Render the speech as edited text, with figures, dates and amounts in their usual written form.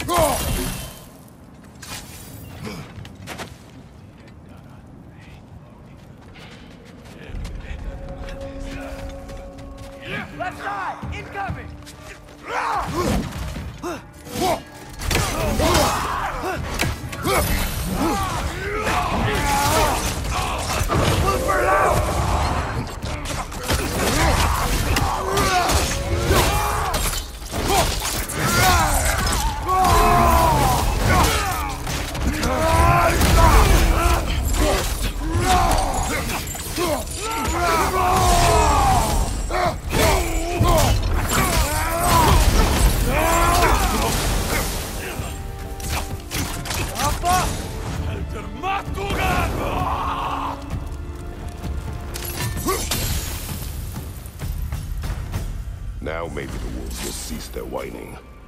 Left side! Incoming! Now maybe the wolves will cease their whining.